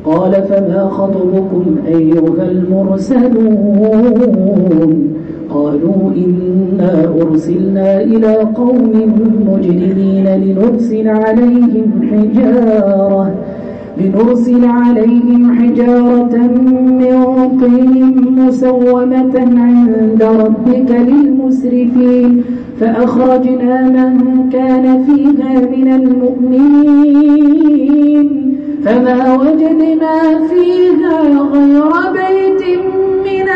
قال فما خطبكم أيها المرسلون قالوا إنا أرسلنا إلى قوم مجرمين لنرسل عليهم حجارة من طين مسومة عند ربك للمسرفين فأخرجنا من كان فيها من المؤمنين فما وجدنا فيها غير بيت من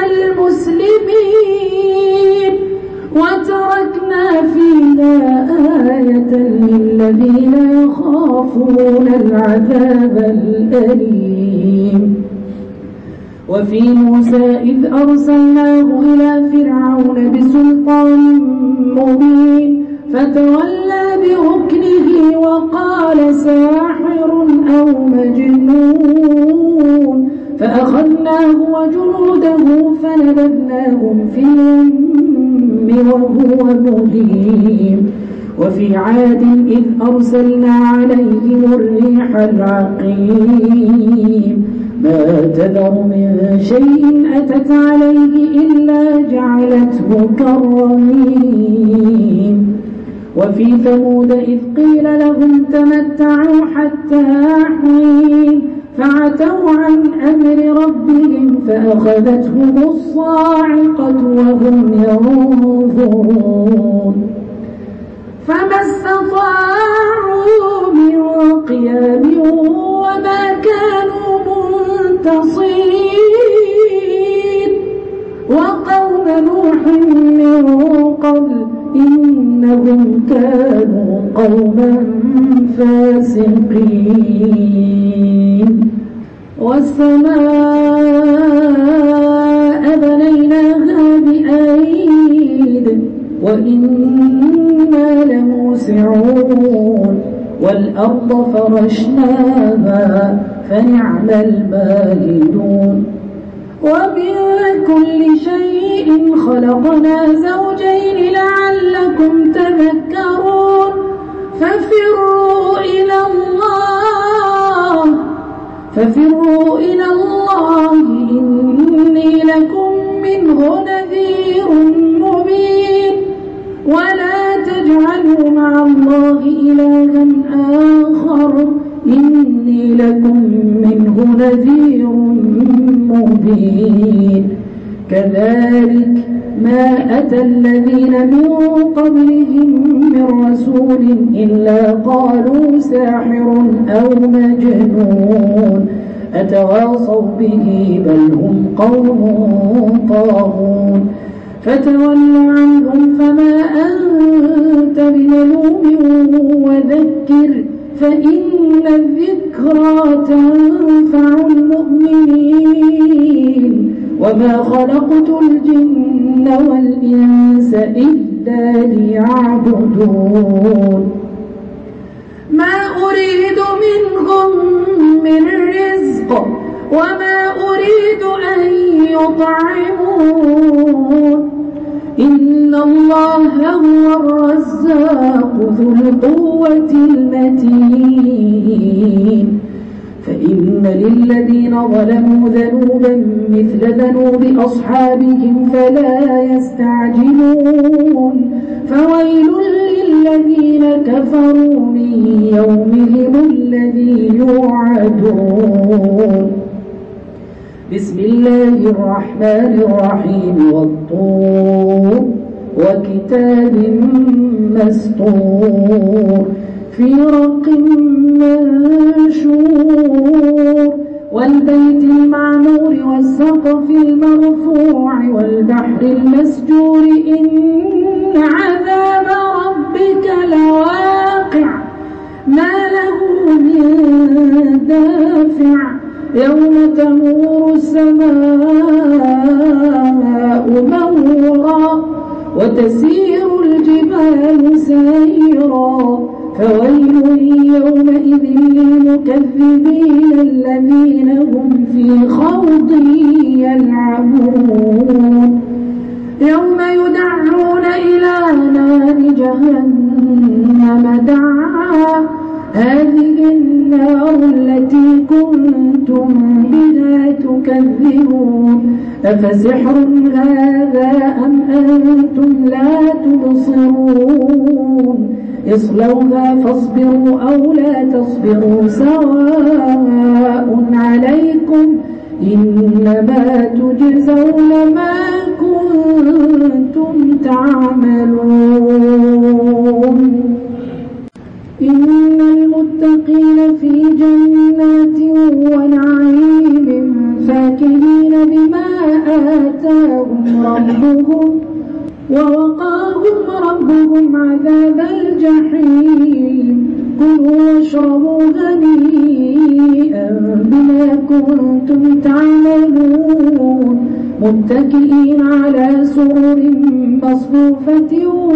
المسلمين وتركنا فيها آية للذين يخافون العذاب الأليم. وفي موسى إذ أرسلناه إلى فرعون بسلطان مبين فتولى بركنه وقال ساحر أو مجنون فأخذناه وجنوده فنبذناهم في اليم وهو مليم. وفي عاد إذ أرسلنا عليهم الريح العقيم ما تذر من شيء أتت عليه إلا جعلته كالرميم. وفي ثمود إذ قيل لهم تمتعوا حتى حين فعتوا عن أمر ربهم فأخذتهم الصاعقة وهم ينظرون فما استطاعوا من قيام وما كانوا منتصرين. وقوم نوح من قبل إنهم كانوا قوما فاسقين. والسماء بنيناها بأيد وإنا لموسعون والأرض فرشناها فنعم الماهدون. ومن كل شيء خلقنا زوجين لعلكم تذكرون ففروا إلى الله إني لكم منه نذير مبين. ولا تجعلوا مع الله إلها آخر إني لكم منه نذير مبين. كذلك ما أتى الذين من قبلهم من رسول إلا قالوا ساحر أو مجنون أتواصوا به بل هم قوم طاغون. فتول عنهم فما أنت بملوم وذكر فإن الذكرى تنفع المؤمنين. وما خلقت الجن والإنس إلا ليعبدون ما أريد منهم من رزق وما أريد أن يطعمون إن الله هو الرزاق ذو القوة المتين. فإن للذين ظلموا ذنوبا مثل ذنوب أصحابهم فلا يستعجلون فويل للذين كفروا من يومهم الذي يوعدون. بسم الله الرحمن الرحيم والطور وكتاب مسطور في رق منشور والبيت المعمور والسقف المرفوع والبحر المسجور إن عذاب ربك لواقع ما له من دافع يوم تمور السماء مورا وتسير الجبال سيرا فويل يومئذ للمكذبين الذين هم في خوض يلعبون. يوم يدعون إلى نار جهنم دعا هذه النار التي كنتم بها تكذبون أفسحر هذا أم أنتم لا تبصرون اصلوها فاصبروا أو لا تصبروا سواء عليكم إنما تجزون ما كنتم تعملون إن المتقين في جنات ونعيم فاكهين بما آتاهم ربهم ووقاهم ربهم عذاب الجحيم كلوا واشربوا هنيئا بما كنتم تعملون متكئين على سرر مصفوفة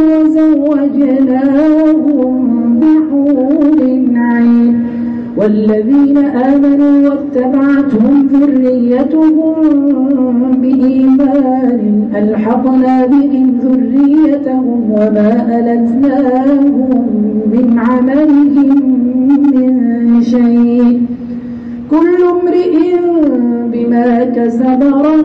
وزوجناهم بحور عين والذين آمنوا واتبعتهم ذريتهم بإيمان ألحقنا بهم ذريتهم وما ألتناهم من عملهم من شيء كل امرئ بما كسب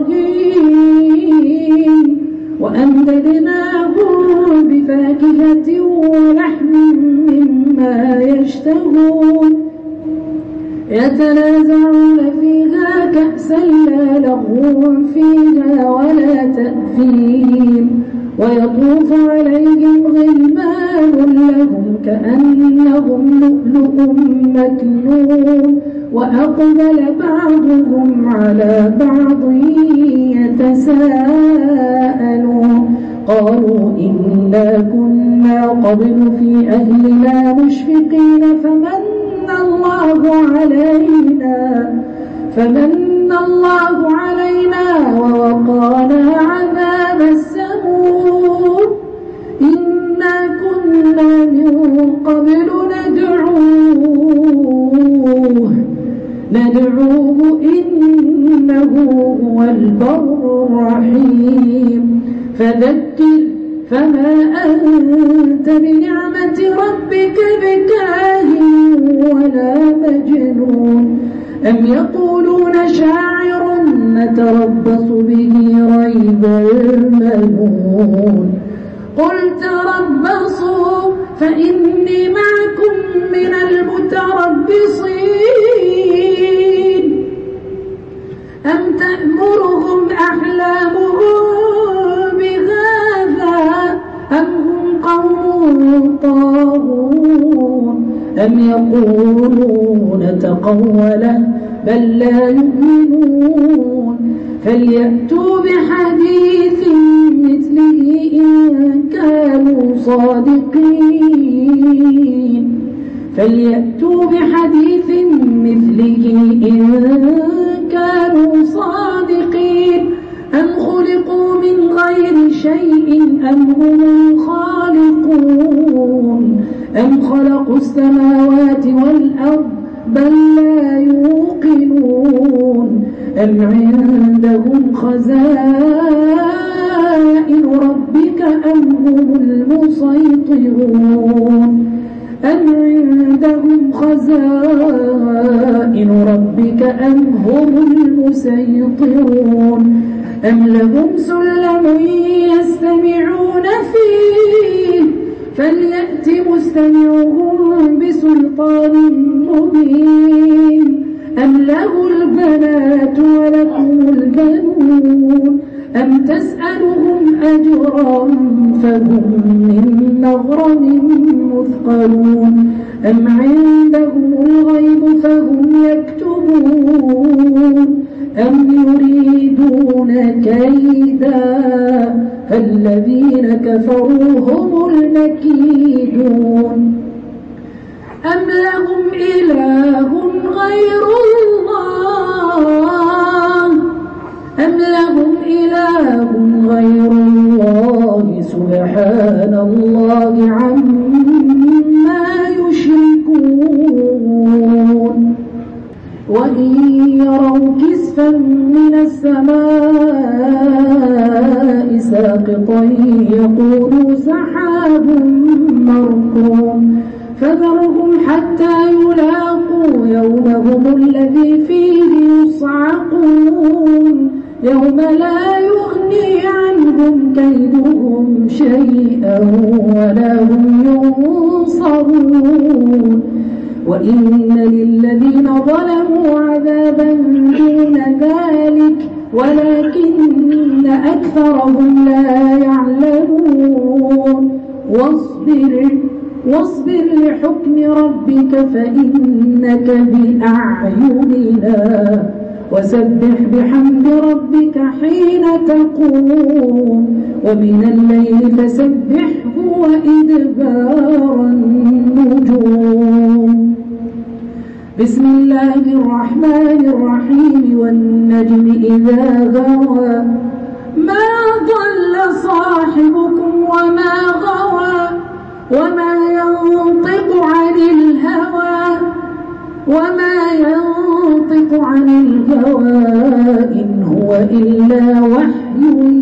رهين وأمددناهم بفاكهة ولحم مما يشتهون يتنازعون فيها كأسا لا لغو فيها ولا تأثيم ويطوف عليهم غلمان لهم كأنهم لؤلؤ مكنون وأقبل بعضهم على بعض يتساءلون قالوا إنا كنا قبل في أهلنا مشفقين فمن الله علينا ووقانا عذاب السموم إنا كنا من قبل ندعوه إنه هو البر الرحيم فذكر فما أنت بنعمة ربك بكاهن ولا مجنون أم يقولون شاعر نتربص به ريب المنون قل تربصوا فإني معكم من المتربصين أم تأمرهم أحلامهم بهذا أم هم قوم طاغون أم يقولون تقوله بل لا يؤمنون فليأتوا بحديث مثله إن كانوا صادقين فليأتوا بحديث مثله إن كانوا صادقين أم خلقوا من غير شيء أم هم الخالقون أم خلقوا السماوات والأرض بل لا يوقنون أم عندهم خزائن ربك أم هم المسيطرون أم عندهم خزائن ربك أم هم المسيطرون أم لهم سلم يستمعون فيه فليأت مستمعهم بسلطان مبين أم له البنات ولكم البنون أم تسألهم أجرا فهم من مغرم مثقلون أم عندهم الغيب فهم يكتبون أم يريدون كيدا فالذين كفروا هم المكيدون أم لهم إله غير الله أم لهم إله غير الله سبحان الله عما يشركون وإن يروا كسفا من السماء ساقطا يقولوا سحاب مركوم فذرهم حتى يلاقوا يومهم الذي فيه يصعقون يوم لا يغني عنهم كيدهم شيئا ولا هم ينصرون وإن للذين ظلموا عذابا دون ذلك ولكن أكثرهم لا يعلمون واصبر لحكم ربك فإنك بأعيننا وسبح بحمد ربك حين تقوم ومن الليل فسبحه وإدبار النجوم بسم الله الرحمن الرحيم والنجم إذا هوى ما ضل صاحبكم وما غوى وما ينطق عن الهوى إن هو إلا وحي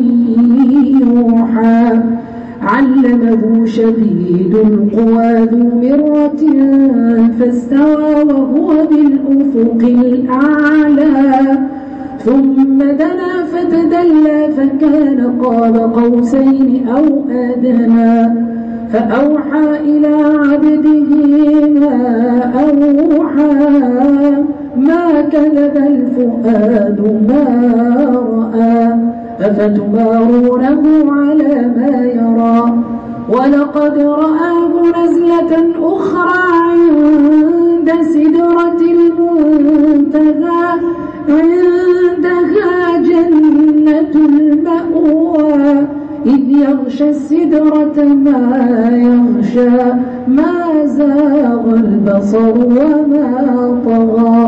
يوحى علمه شديد القوى ذو مرة فاستوى وهو بالأفق الأعلى ثم دنا فتدلى فكان قاب قوسين أو أدنى فأوحى إلى عبده ما أوحى ما كذب الفؤاد ما رأى أفتمارونه على ما يرى ولقد رآه نزلة أخرى عند سدرة المنتهى عندها جنة المأوى إذ يغشى السدرة ما يغشى ما زاغ البصر وما طغى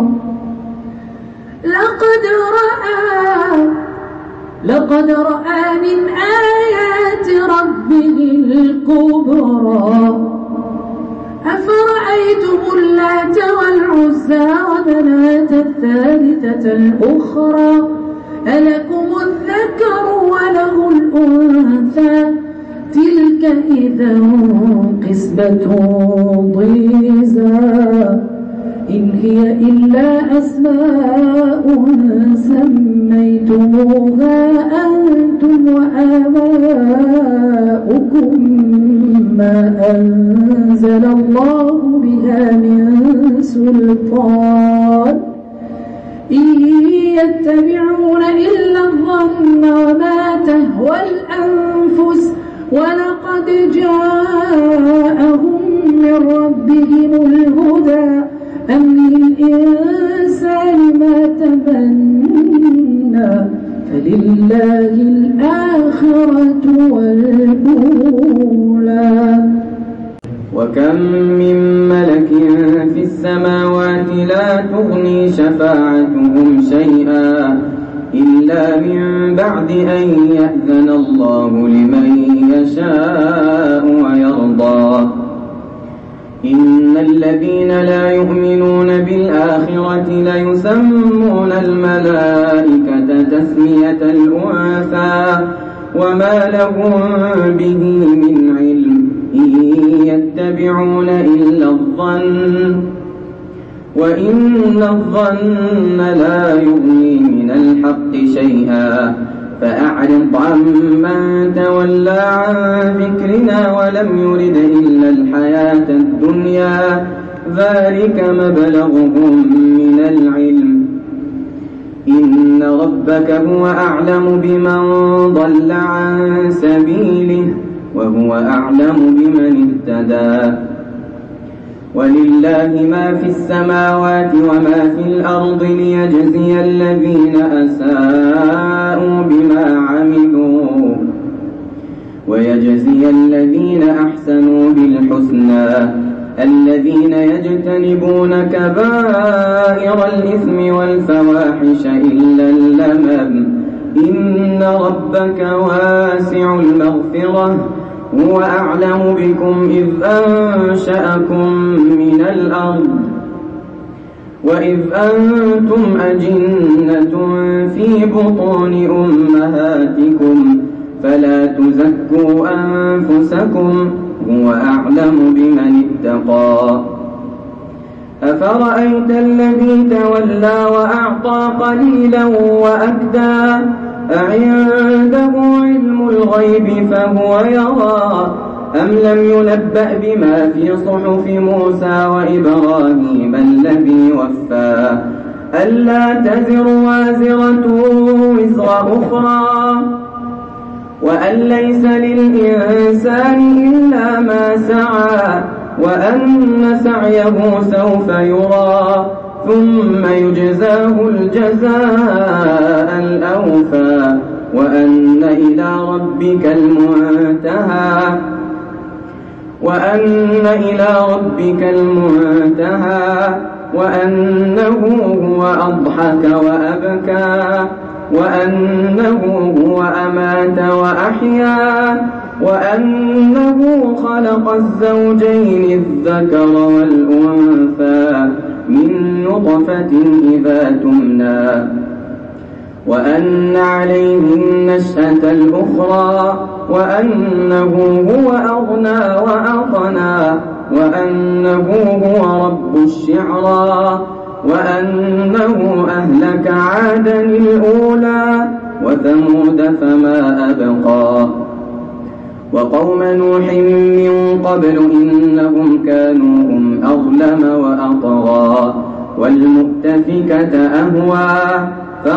لقد رأى من آيات ربه الكبرى أفرأيتم اللات والعزى ومناة الثالثة الأخرى ألكم الذكر وله الأنثى تلك إذا قسمة ضيزى إن هي إلا أسماء سميتموها أنتم وآباؤكم ما أنزل الله بها من سلطان إن يتبعون إلا الظن وما تهوى الأنفس ولقد جاءهم من ربهم الهدى أم للإنسان ما تمنى فلله الآخرة والأولى وكم من ملك في السماوات لا تغني شفاعتهم شيئا إلا من بعد أن يأذن الله لمن يشاء ويرضى إن الذين لا يؤمنون بالآخرة ليسمون الملائكة تسمية الأنثى وما لهم به من علم إن يتبعون إلا الظن وإن الظن لا يغني من الحق شيئا فأعرض عمن تولى عن ذكرنا ولم يرد إلا الحياة الدنيا ذلك مبلغهم من العلم إن ربك هو أعلم بمن ضل عن سبيله وهو أعلم بمن اهتدى ولله ما في السماوات وما في الأرض ليجزي الذين أساءوا بما عملوا ويجزي الذين أحسنوا بالحسنى الذين يجتنبون كبائر الإثم والفواحش إلا اللمم إن ربك واسع المغفرة هو أعلم بكم إذ أنشأكم من الأرض وإذ أنتم أجنة في بطون أمهاتكم فلا تزكوا أنفسكم هو أعلم بمن اتقى أفرأيت الذي تولى وأعطى قليلا وأكدى أعنده علم الغيب فهو يرى أم لم ينبأ بما في صحف موسى وإبراهيم الذي وفى ألا تزر وازرة وزر أخرى وأن ليس للإنسان إلا ما سعى وأن سعيه سوف يرى ثم يجزاه الجزاء الأوفى وأن إلى ربك المنتهى وأنه هو أضحك وأبكى وأنه هو أمات وأحيا وأنه خلق الزوجين الذكر والأنثى من نطفة إذا تمنى وأن عليه النشأة الأخرى وأنه هو أغنى وأقنى وأنه هو رب الشعرى وأنه أهلك عادا الأولى وثمود فما أبقى وقوم نوح من قبل إنهم كانوا هم أظلم وأطغى والمؤتفكة أهوى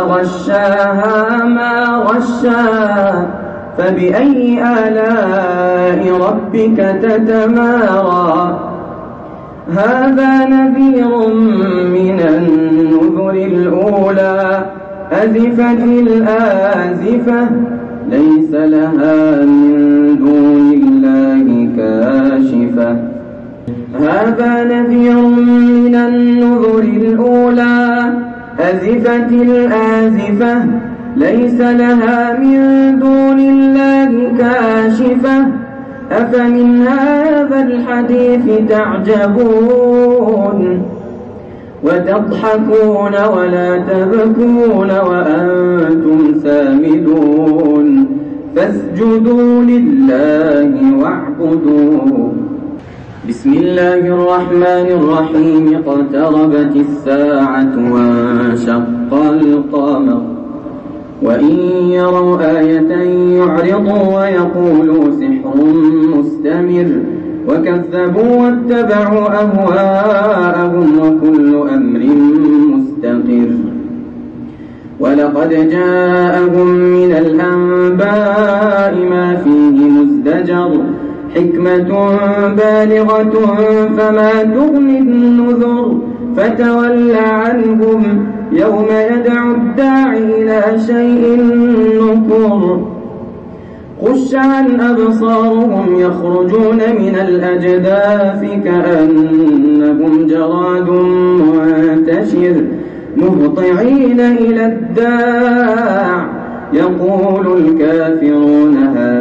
فغشاها ما غشا فبأي آلاء ربك تتمارى هذا نذير من النذر الأولى أزفت الآزفة ليس لها من دون الله كاشفة هذا نذير من النذر الأولى أزفت الآزفة ليس لها من دون الله كاشفة أفمن هذا الحديث تعجبون وتضحكون ولا تبكون وأنتم سامدون فاسجدوا لله واعبدوا بسم الله الرحمن الرحيم اقتربت الساعة وانشق القمر وإن يروا آية يعرضوا ويقولوا سحر مستمر وكذبوا واتبعوا أهواءهم وكل أمر مستقر ولقد جاءهم من الأنباء ما فيه مزدجر حكمة بالغة فما تغني النذر فتول عنهم يوم يدعو الداعي إلى شيء نكر خش عن أبصارهم يخرجون من الأجداث كأنهم جراد منتشر مهطعين إلى الداع يقول الكافرون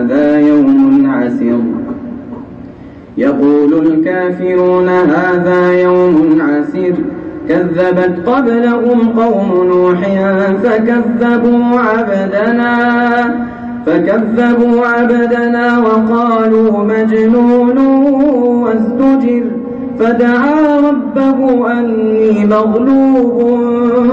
هذا يوم عسير كذبت قبلهم قوم نوح فكذبوا عبدنا وقالوا مجنون وازدجر فدعا ربه أني مغلوب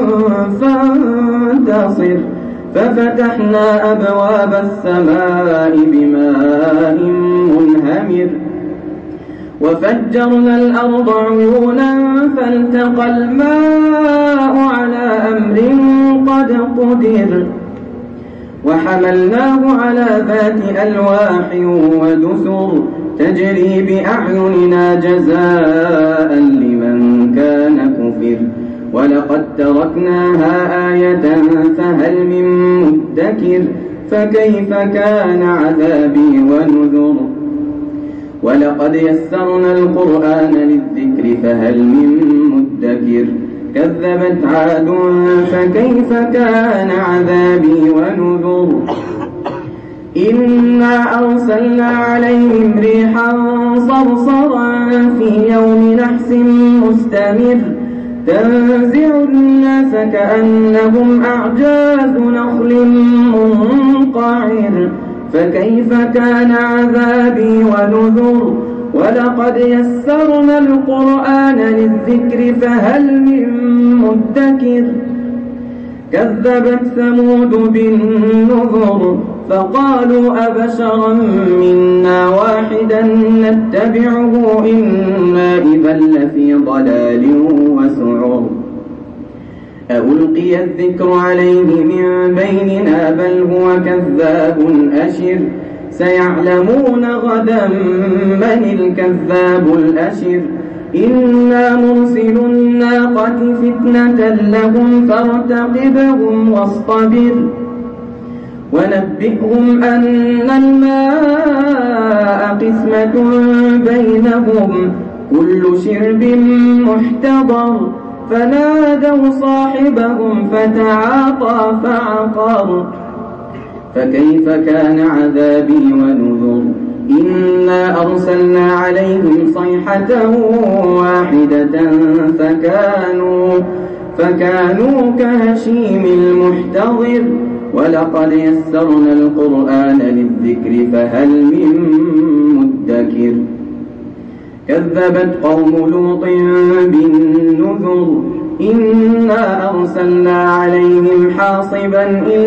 فانتصر ففتحنا أبواب السماء بماء منهمر وفجرنا الأرض عيونا فالتقى الماء على أمر قد قدر وحملناه على ذات ألواح ودسر تجري بأعيننا جزاء لمن كان كفر ولقد تركناها آية فهل من مدكر فكيف كان عذابي ونذر ولقد يسرنا القرآن للذكر فهل من مدكر كذبت عاد فكيف كان عذابي ونذر إنا أرسلنا عليهم ريحا صرصرا في يوم نحس مستمر تنزع الناس كأنهم أعجاز نخل منقعر فكيف كان عذابي ونذر ولقد يسرنا القرآن للذكر فهل من مدكر كذبت ثمود بالنذر فقالوا أبشرا منا واحدا نتبعه إنا إذا لفي ضلال وسعر ألقي الذكر عليه من بيننا بل هو كذاب أشر سيعلمون غدا من الكذاب الأشر إنا مرسل الناقة فتنة لهم فارتقبهم واصطبر ونبئهم أن الماء قسمة بينهم كل شرب محتضر فنادوا صاحبهم فتعاطى فعقر فكيف كان عذابي ونذر إنا أرسلنا عليهم صيحة واحدة فكانوا كهشيم المحتضر ولقد يسرنا القرآن للذكر فهل من مدكر كذبت قوم لوط بالنذر إنا أرسلنا عليهم حاصبا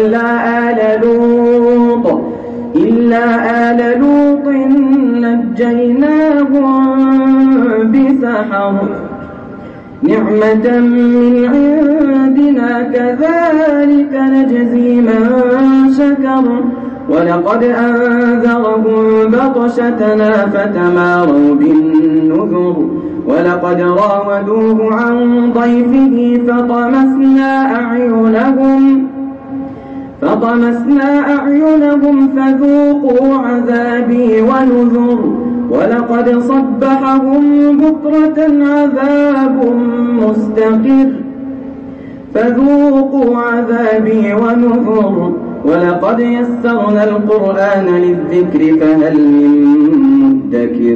إلا آل لوط نجيناهم بسحر نعمة من عندنا كذلك نجزي من شكر ولقد أنذرهم بطشتنا فتماروا بالنذر ولقد راودوه عن ضيفه فطمسنا أعينهم فذوقوا عذابي ونذر ولقد صبحهم بكرة عذاب مستقر فذوقوا عذابي ونذر ولقد يسرنا القرآن للذكر فهل من مدكر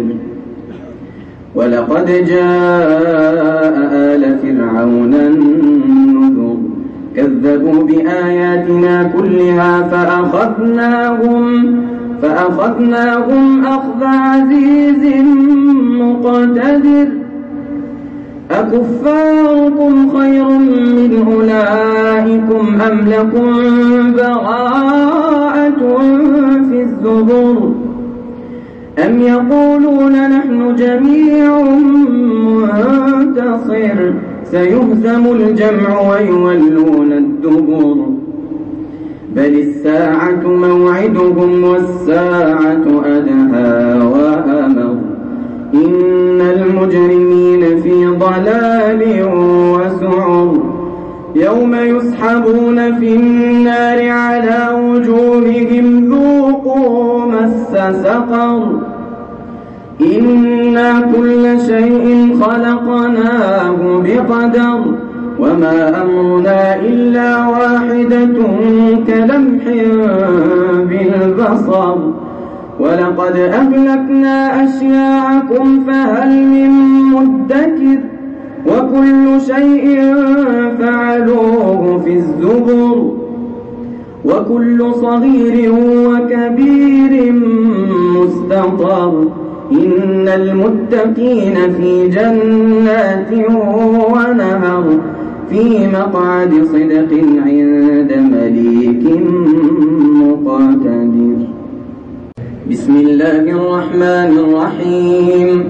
ولقد جاء آل فرعون النذر كذبوا بآياتنا كلها فأخذناهم أخذ عزيز مقتدر أكفاركم خير من أولئكم أم لكم براءة في الزبر أم يقولون نحن جميع منتصر سيهزم الجمع ويولون الدبر بل الساعة موعدهم والساعة أدهى وأمر إن المجرمين في ضلال وسعر يوم يسحبون في النار على وجوههم ذوقوا مس سقر إنا كل شيء خلقناه بقدر وما أمرنا إلا واحدة كلمح بالبصر ولقد أهلكنا أشياعكم فهل من مدكر وكل شيء فعلوه في الزبر وكل صغير وكبير مستطر إن المتقين في جنات ونهر في مقعد صدق عند مليك مقتدر بسم الله الرحمن الرحيم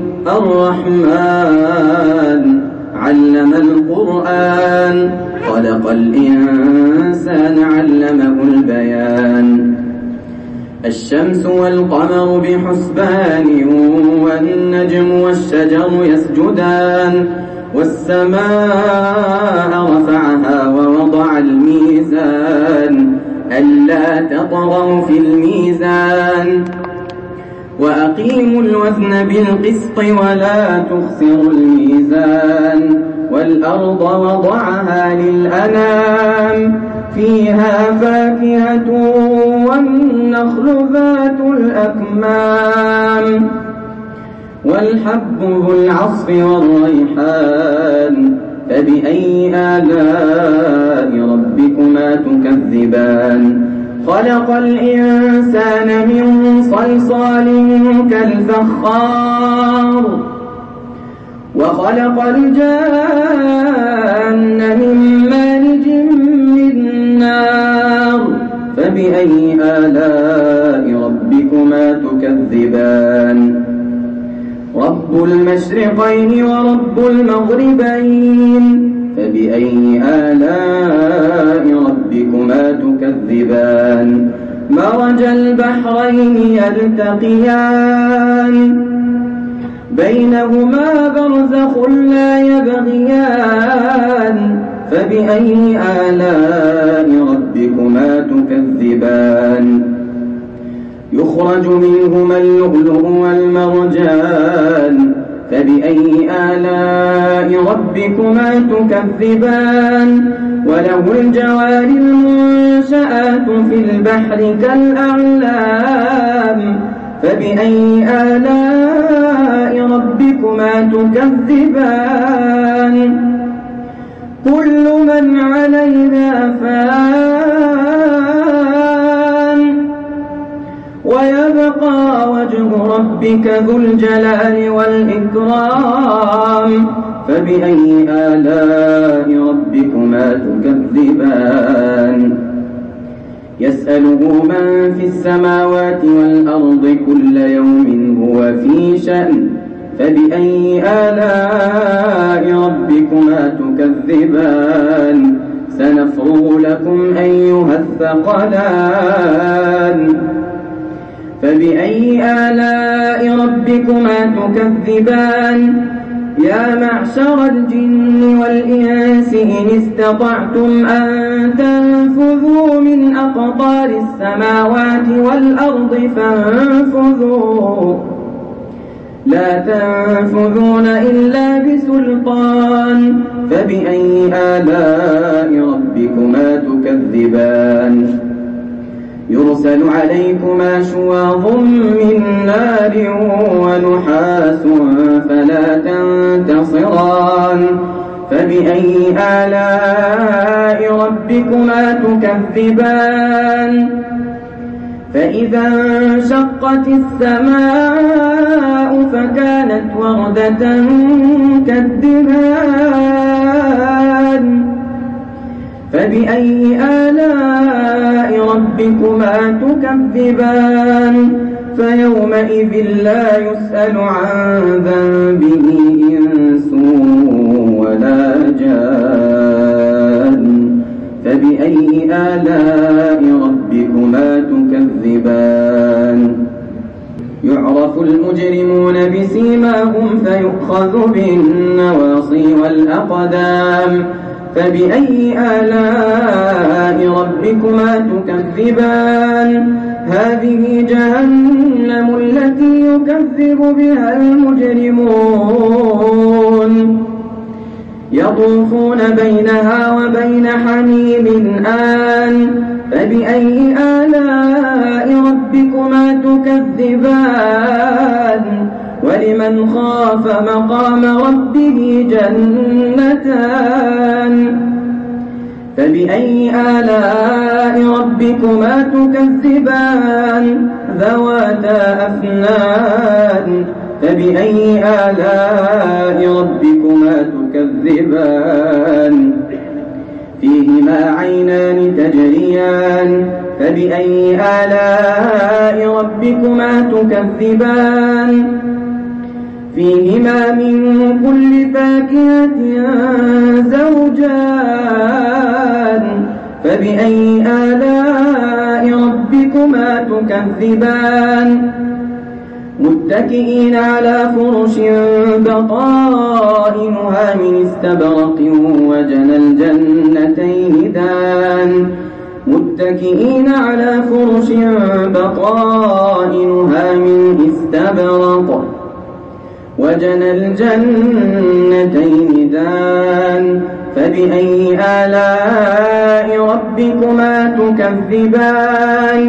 الرحمن علم القرآن خلق الإنسان علمه البيان الشمس والقمر بحسبان والنجم والشجر يسجدان والسماء رفعها ووضع الميزان ألا تطغوا في الميزان وأقيموا الوزن بالقسط ولا تخسروا الميزان والأرض وضعها للأنام فيها فاكهة والنخل ذات الأكمام والحب ذو العصف والريحان فبأي آلاء ربكما تكذبان خلق الإنسان من صلصال كالفخار وخلق الجان من مارج من نار فبأي آلاء ربكما تكذبان رب المشرقين ورب المغربين فبأي آلاء ربكما تكذبان مرج البحرين يلتقيان بينهما برزخ لا يبغيان فبأي آلاء ربكما تكذبان يخرج منهما اللؤلؤ والمرجان فبأي آلاء ربكما تكذبان وله الجوار المنشآت في البحر كالأعلام فبأي آلاء ربكما تكذبان كل من عليها فان ويبقى وجه ربك ذو الجلال والإكرام فبأي آلاء ربكما تكذبان يسأله من في السماوات والأرض كل يوم هو في شأن فبأي آلاء ربكما تكذبان سنفرغ لكم أيها الثقلان فبأي آلاء ربكما تكذبان يا معشر الجن والإنس إن استطعتم أن تنفذوا من أقطار السماوات والأرض فانفذوا لا تنفذون إلا بسلطان فبأي آلاء ربكما تكذبان يرسل عليكما شواظ من نار ونحاس فلا تنتصران فبأي آلاء ربكما تكذبان فإذا انشقت السماء فكانت وردة كالدهان فبأي آلاء ربكما تكذبان فيومئذ لا يسأل عن ذنبه إنس ولا جان فبأي آلاء ربكما تكذبان يعرف المجرمون بسيماهم فيؤخذ بالنواصي والأقدام فبأي آلاء ربكما تكذبان هذه جهنم التي يكذب بها المجرمون يطوفون بينها وبين حميم آن فبأي آلاء ربكما تكذبان ولمن خاف مقام ربه جنتان فبأي آلاء ربكما تكذبان ذواتا أفنان فبأي آلاء ربكما تكذبان فيهما عينان تجريان فبأي آلاء ربكما تكذبان فيهما من كل فاكهة زوجان فبأي آلاء ربكما تكذبان متكئين على فرش بطائنها من استبرق وجنى الجنتين دان متكئين على فرش بطائنها من استبرق وجنى الجنتين دان فبأي آلاء ربكما تكذبان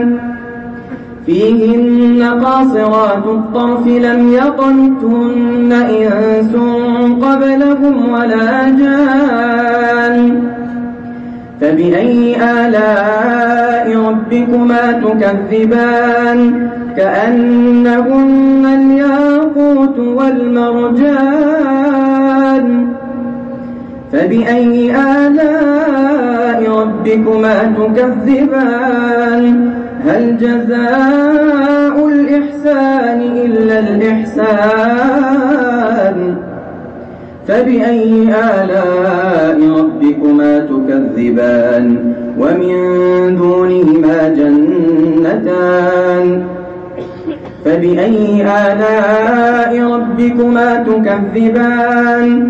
فيهن قاصرات الطرف لم يطمثهن إنس قبلهم ولا جان فبأي آلاء ربكما تكذبان كأنهن الياقوت والمرجان فبأي آلاء ربكما تكذبان هل جزاء الإحسان إلا الإحسان فبأي آلاء ربكما تكذبان ومن دونهما جنتان فبأي آلاء ربكما تكذبان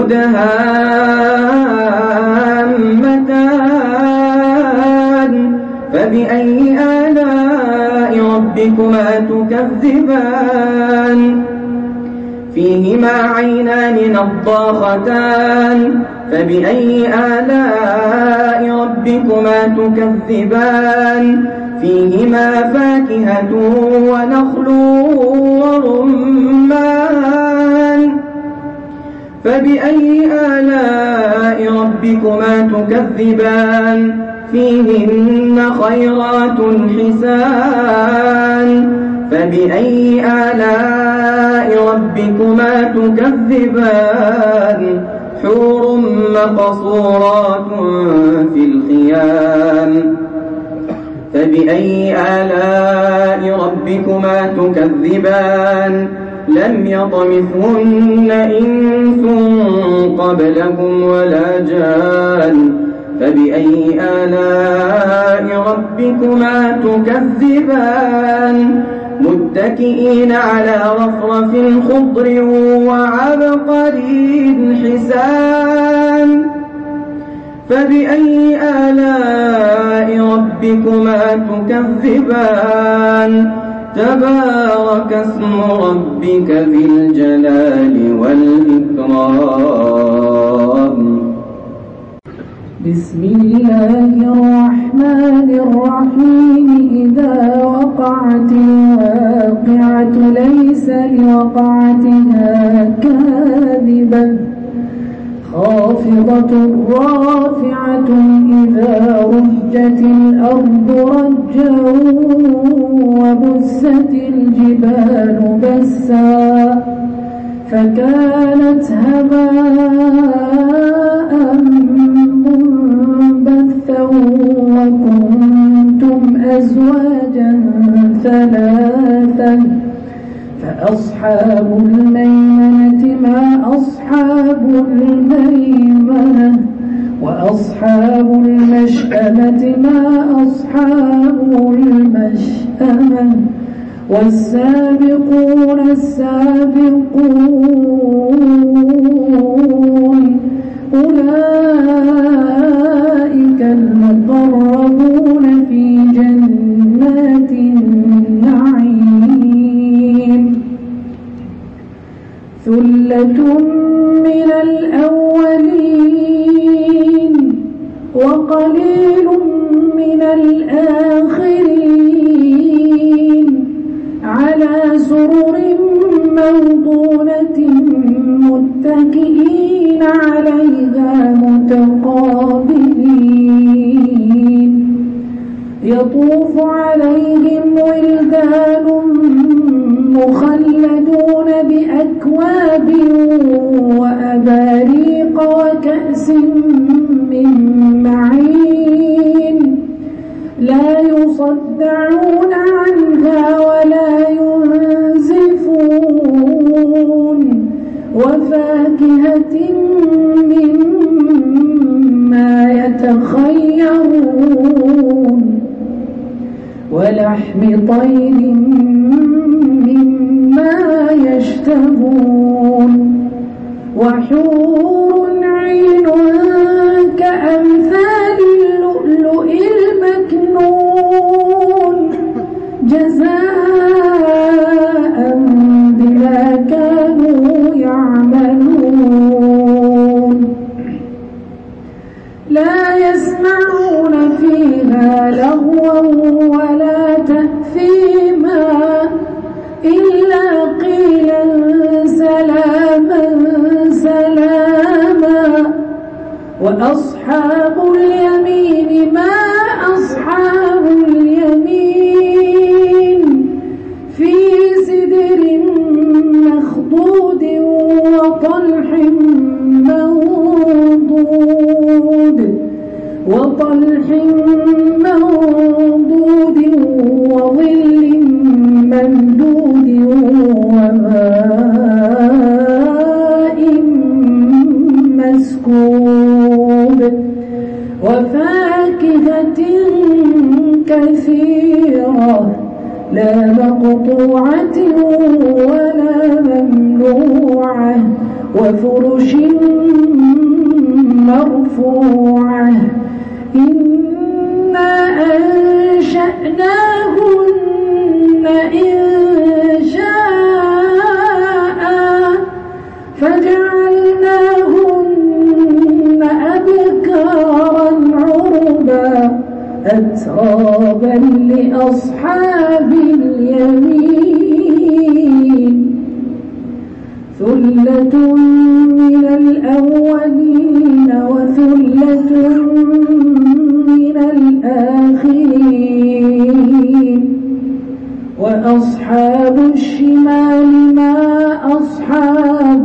مدهامتان فبأي آلاء ربكما تكذبان فيهما عينان نضاختان فبأي آلاء ربكما تكذبان فيهما فاكهة ونخل ورمان فبأي آلاء ربكما تكذبان فيهن خيرات حسان فبأي آلاء ربكما تكذبان حور مقصورات في الخيام فبأي آلاء ربكما تكذبان لم يطمثهن إنس قبلهم ولا جان فبأي آلاء ربكما تكذبان متكئين على رفرف خضر وعبقري حسان فبأي آلاء ربكما تكذبان تبارك اسم ربك ذي الجلال والإكرام بسم الله الرحمن الرحيم إذا وقعت الواقعة ليس لوقعتها كاذبة خافضة رافعة إذا رجت الأرض رجا وبست الجبال بسا فكانت هباء منبثا وكنتم أزواجا ثلاثا فأصحاب الميمنة ما أصحاب الميمنة وأصحاب المشأمة ما أصحاب المشأمة والسابقون السابقون أولئك المقربون في جنات النعيم ثلة من الأولين وقليل من الآخرين على سرر موضونة متكئين عليها متقابلين يطوف عليهم ولدان مخلدون بأكواب وأباريق وكأس من معين لا يصدعون عنها ولا ينزفون وفاكهة مما يتخيرون ولحم طير مما يشتهون وحور عين كأمثال اللؤلؤ المكنون جزاء بما كانوا يعملون لا يسمعون فيها لغوا ولا تأثيما إلا قيلا سلاما سلاما وأصحاب اليمين كثيرة لا مقطوعة ولا ممنوعة وفرش مرفوعة إنا أنشأناهن إنشاء فجعلناهن أبكارا عربا أترابا لأصحاب اليمين ثلة من الأولين وثلة من الآخرين وأصحاب الشمال ما أصحاب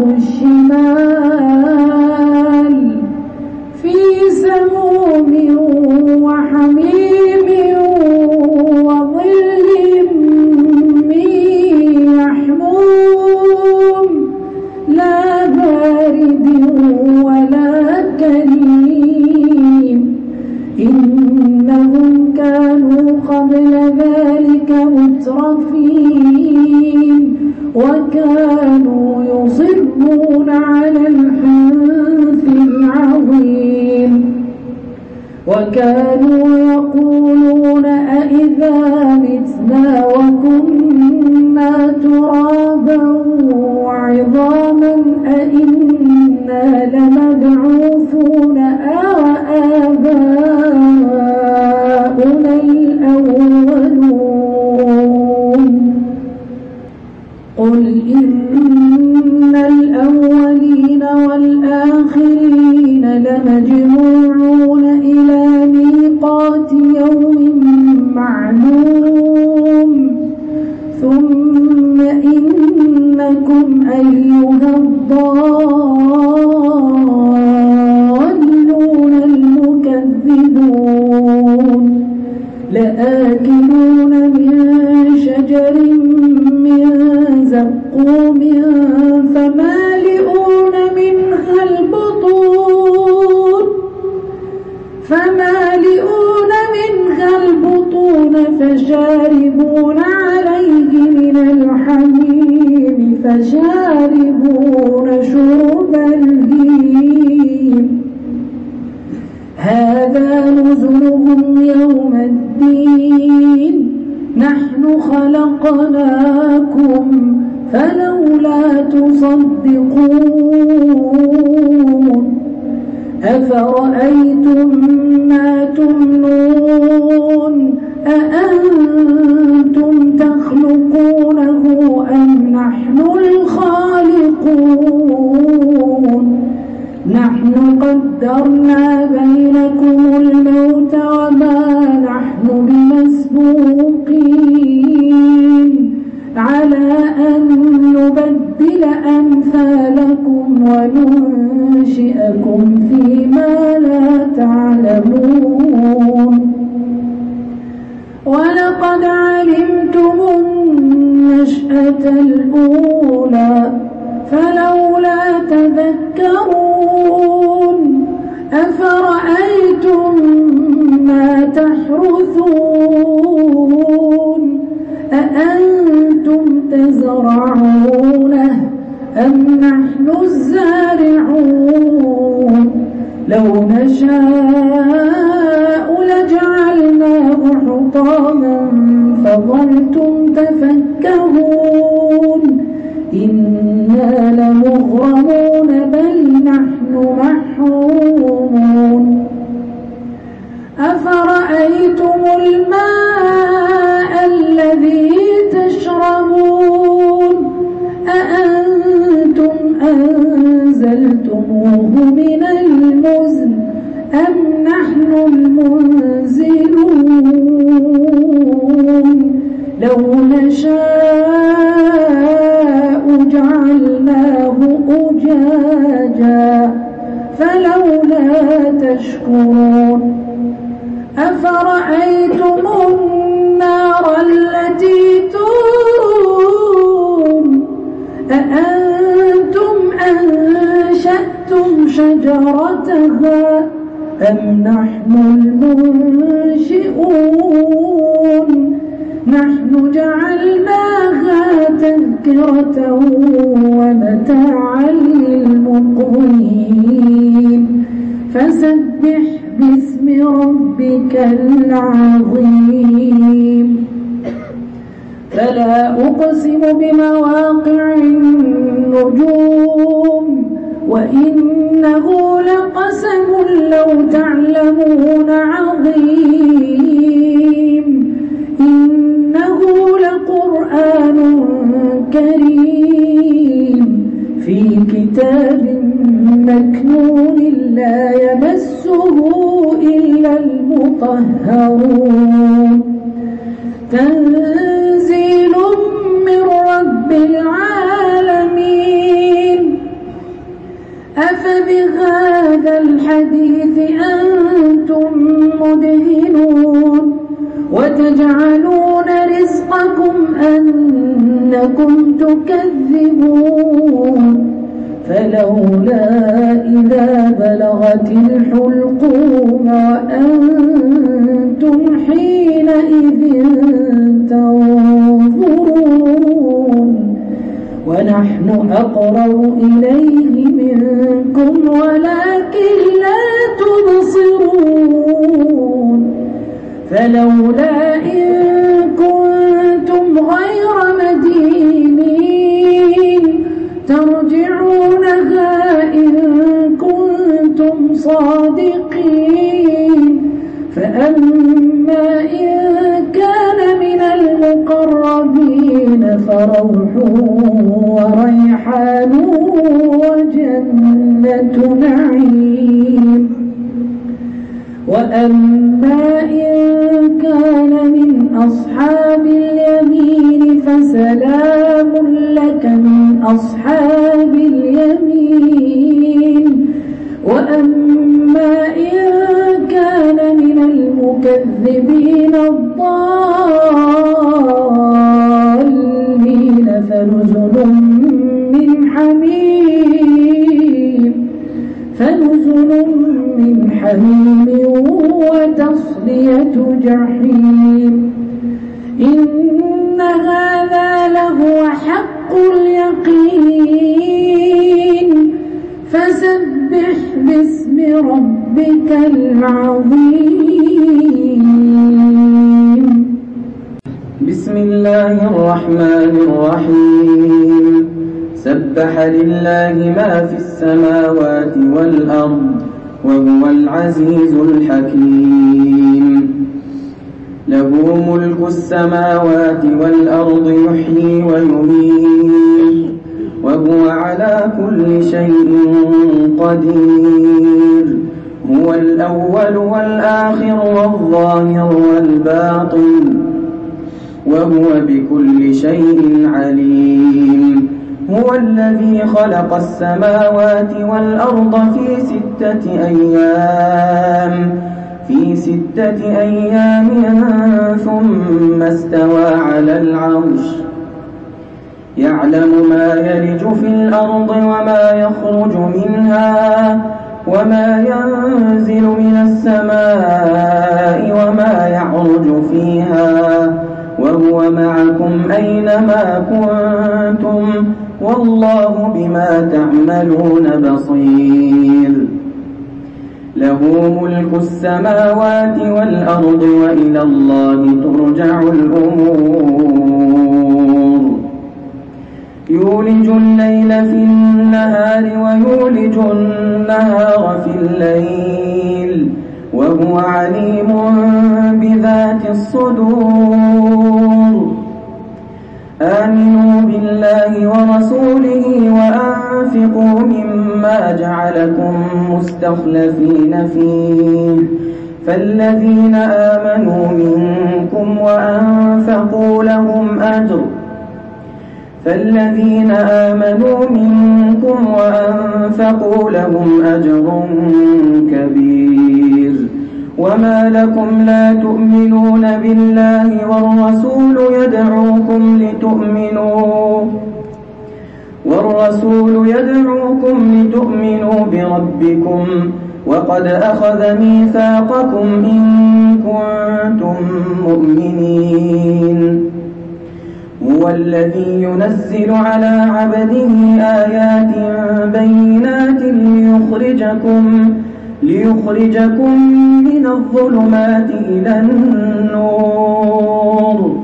الشمال في سموم وحميم وظل من يحموم لا بارد ولا كريم إنهم كانوا قبل ذلك مترفين وكانوا يصرون على الحنث العظيم وكانوا يقولون أئذا متنا وكنا ترابا وعظاما أئنا لمبعوثون آباؤنا الأولون قل إن الأولين والآخرين لمجموعون إلى ميقات يوم معلوم ثم إنكم أيها الضالون المكذبون لآكلون من شجر من زقوم فمالئون منها البطون فشاربون عليه من الحميم فشاربون شرب الهيم هذا نزلهم يوم الدين نحن خلقناكم فلولا تصدقون أفرأيتم ما تمنون أأنتم تخلقونه أم نحن الخالقون نحن قدرنا بينكم الموت وما نحن بمسبوقين على أن نبدل أمثالكم وننشئكم فيما لا تعلمون ولقد علمتم النشأة الأولى فلولا تذكرون أفرأيتم ما تحرثون أأنتم تزرعونه أم نحن الزارعون لو نشاء لجعلناه حطاما فظلتم تفكهون إنا لمغرمون بل نحن محرومون أفرأيتم الماء الذي تشربون أأنتم أنزلتموه من المزن أم نحن المنزلون لو نشاء جعلناه أجاجا فلولا تشكرون أفرأيتم النار التي تورون أأنتم أنشأتم شجرتها أم نحن المنشئون تذكرة ومتاعا للمقوين فسبح باسم ربك العظيم فلا أقسم بمواقع النجوم وإنه لقسم لو تعلمون عظيم إنه لقرآن كريم في كتاب مكنون لا يمسه إلا المطهرون تنزيل من رب العالمين أفبهذا الحديث أنتم مدهنون وتجعلون رزقكم أنكم تكذبون فلولا إذا بلغت الحلقوم وأنتم حينئذ تنظرون ونحن أقرب إليه منكم ولكن لا تبصرون فلولا إن كنتم غير مدينين ترجعونها إن كنتم صادقين فأما إن كان من المقربين فروح وريحان وجنة نعيم وأما إن كان من أصحاب اليمين فسلام لك من أصحاب اليمين وأما إن كان من المكذبين الضالين فنزل من حميم وتصلية جحيم إن هذا لهو حق اليقين فسبح باسم ربك العظيم بسم الله الرحمن الرحيم سبح لله ما في السماوات والأرض وهو العزيز الحكيم له ملك السماوات والأرض يحيي ويميت وهو على كل شيء قدير هو الأول والآخر والظاهر والباطن وهو بكل شيء عليم هو الذي خلق السماوات والأرض في ستة أيام ثم استوى على العرش يعلم ما يلج في الأرض وما يخرج منها وما ينزل من السماء وما يعرج فيها وهو معكم أينما كنتم والله بما تعملون بصير له ملك السماوات والأرض وإلى الله ترجع الأمور يولج الليل في النهار ويولج النهار في الليل وهو عليم بذات الصدور آمنوا بالله ورسوله وأنفقوا مما جعلكم مستخلفين فيه فالذين آمنوا منكم وأنفقوا لهم أجر كبير وما لكم لا تؤمنون بالله والرسول يدعوكم لتؤمنوا بربكم وقد أخذ ميثاقكم إن كنتم مؤمنين هو الذي ينزل على عبده آيات بينات ليخرجكم من الظلمات إلى النور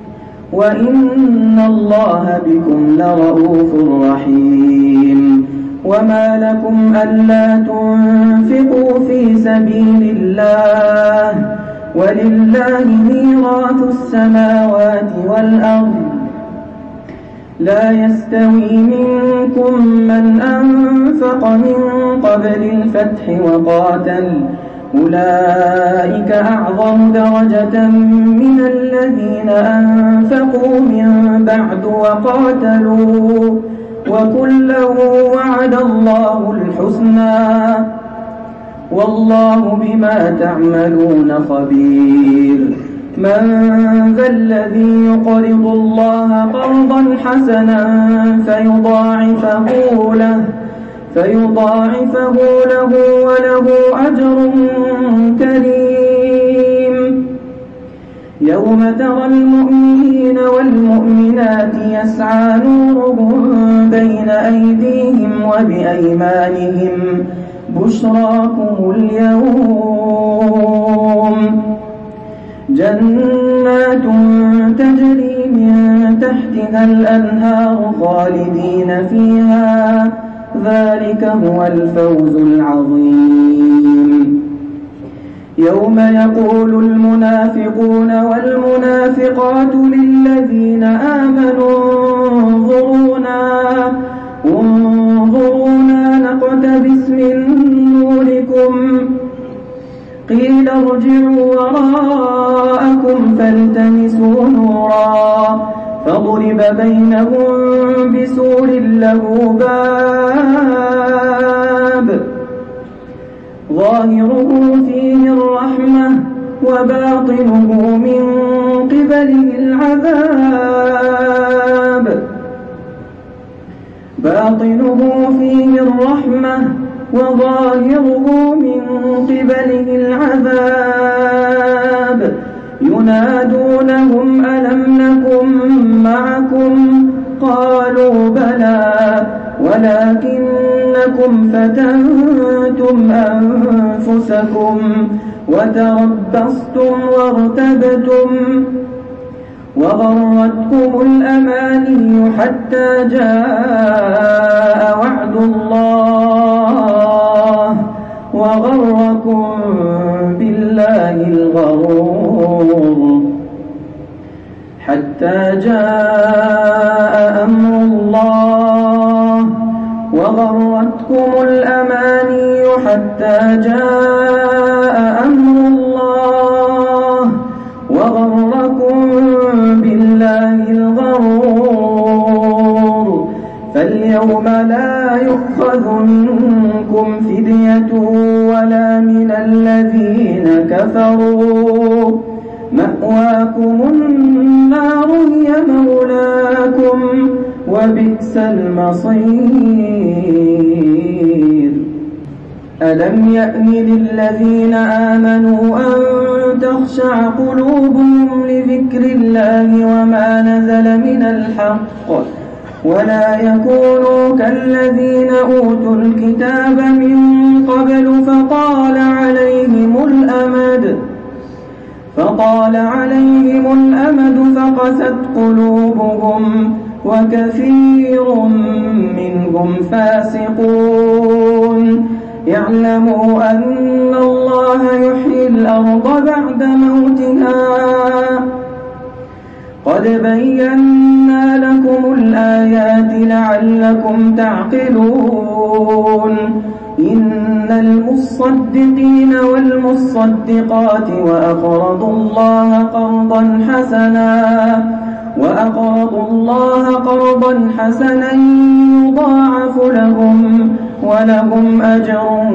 وإن الله بكم لرءوف رحيم. وما لكم ألا تنفقوا في سبيل الله ولله ميراث السماوات والأرض لا يستوي منكم من أنفق من قبل الفتح وقاتل أولئك أعظم درجة من الذين أنفقوا من بعد وقاتلوا وكلا وعد الله الحسنى والله بما تعملون خبير. من ذا الذي يقرض الله قرضا حسنا فيضاعفه له وله أجر كريم. يوم ترى المؤمنين والمؤمنات يسعى نورهم بين أيديهم وبأيمانهم بشراكم اليوم جنات تجري من تحتها الأنهار خالدين فيها ذلك هو الفوز العظيم. يوم يقول المنافقون والمنافقات للذين آمنوا انظرونا نقتبس من نوركم قيل ارجعوا وراءكم فالتمسوا نورا فضرب بينهم بسور له باب ظاهره فيه الرحمة وباطنه من قبله العذاب باطنه فيه الرحمة وظاهره من قبله العذاب ينادونهم ألم نكن معكم قالوا بلى ولكنكم فتنتم أنفسكم وتربصتم وارتبتم وغرتكم الأماني حتى جاء وعد الله وغركم بالله الغرور حتى جاء أمر الله وغرتكم الأماني حتى جاء أمر الله وغركم بالله الغرور فاليوم لا يؤخذ منكم فدية ولا من الذين كفروا مأواكم النار هي مولاكم وبئس المصير. ألم يأن للذين آمنوا أن تخشع قلوبهم لذكر الله وما نزل من الحق ولا يكونوا كالذين أوتوا الكتاب من قبل فطال عليهم الأمد فقست قلوبهم وكثير منهم فاسقون. يعلموا أن الله يحيي الأرض بعد موتها قد بينا لكم الآيات لعلكم تعقلون. إن المصدقين والمصدقات وأقرضوا الله قرضا حسنا يضاعف لهم ولهم أجر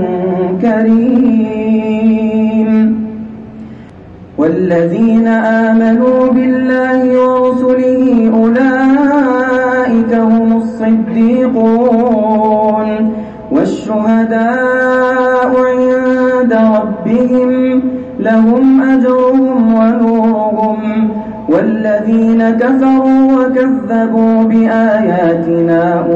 كريم. والذين آمنوا بالله ورسله أولئك هم الصديقون والشهداء عند ربهم لهم أجرهم ونورهم. والذين كفروا وكذبوا بآياتنا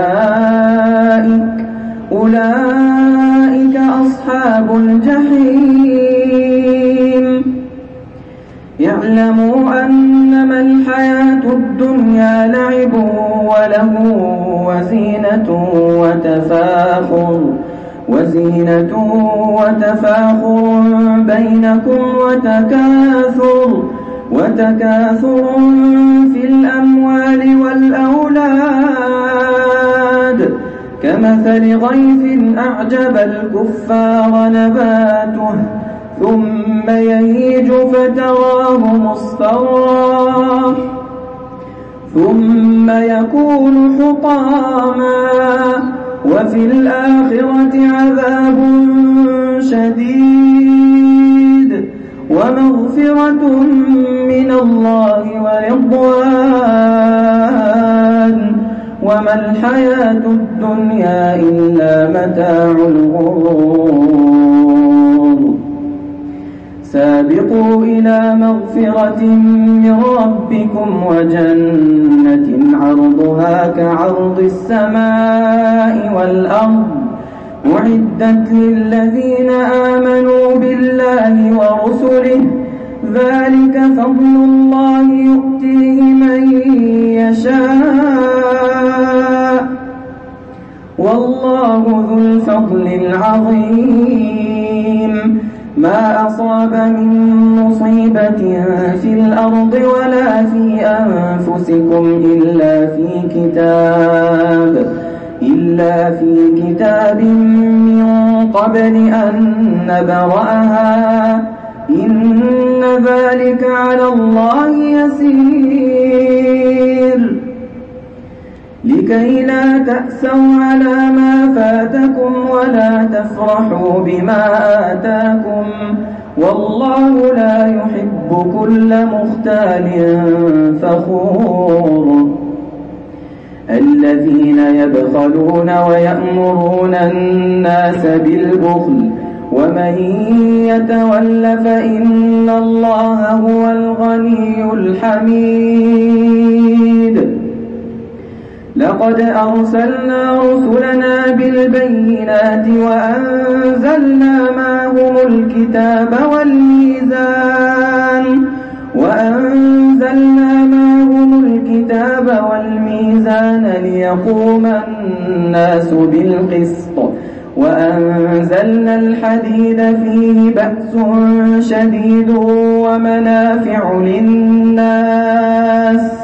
أولئك أصحاب الجحيم اعلموا أنما الحياة الدنيا لعب ولهو وزينة وتفاخر بينكم وتكاثر في الأموال والأولاد كمثل غيث أعجب الكفار نباته ثم يهيج فتراه مصفرا ثم يكون حطاما وفي الآخرة عذاب شديد ومغفرة من الله ورضوان وما الحياة الدنيا إلا متاع الغرور سابقوا إلى مغفرة من ربكم وجنة عرضها كعرض السماء والأرض أعدت للذين آمنوا بالله ورسله ذلك فضل الله يؤتيه من يشاء والله ذو الفضل العظيم ما أصاب من مصيبة في الأرض ولا في أنفسكم إلا في كتاب من قبل أن نبرأها إن ذلك على الله يسير لكي لا تأسوا على ما فاتكم ولا تفرحوا بما آتاكم والله لا يحب كل مختال فخور الذين يبخلون ويأمرون الناس بالبخل ومن يتول فإن الله هو الغني الحميد لقد أرسلنا رسلنا بالبينات وأنزلنا معهم الكتاب والميزان ليقوم الناس بالقسط وأنزلنا الحديد فيه بأس شديد ومنافع للناس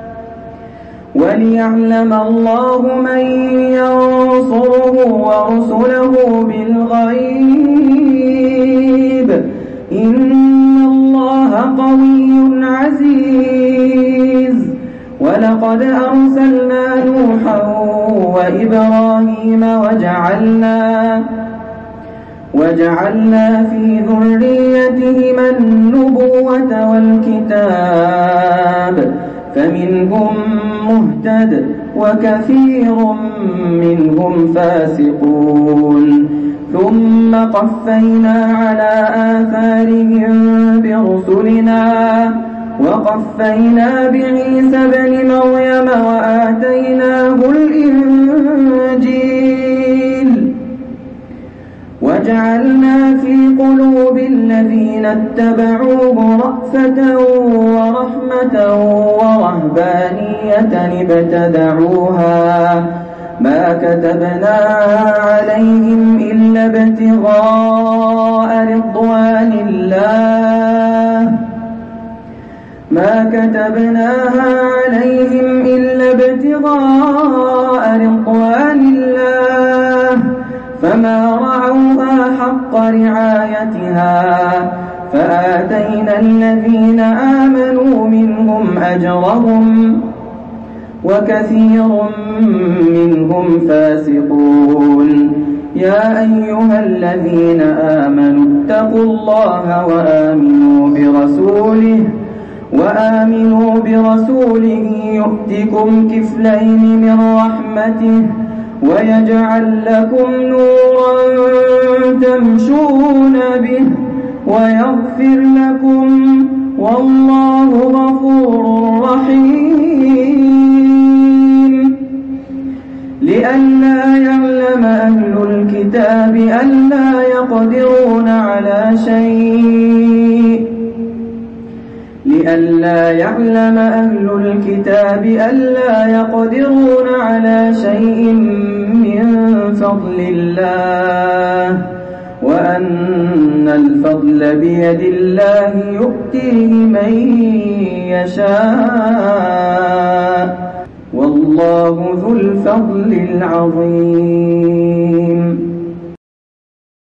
وليعلم الله من ينصره ورسله بالغيب إن الله قوي عزيز ولقد أرسلنا نوحا وإبراهيم وجعلنا في ذريتهما النبوة والكتاب فمنهم مهتد وكثير منهم فاسقون ثم قفينا على آثارهم برسلنا وقفينا بعيسى ابن مريم وآتيناه الإنجيل وجعلنا في قلوب الذين اتبعوه رأفة ورحمة ورهبانية ابتدعوها ما كتبنا عليهم إلا ابتغاء رضوان الله فما رعوها حق رعايتها فآتينا الذين آمنوا منهم أجرهم وكثير منهم فاسقون يا أيها الذين آمنوا اتقوا الله وآمنوا برسوله يؤتكم كفلين من رحمته ويجعل لكم نورا تمشون به ويغفر لكم والله غفور رحيم لئلا يعلم أهل الكتاب ألا يقدرون على شيء من فضل الله وأن الفضل بيد الله يؤتيه من يشاء والله ذو الفضل العظيم.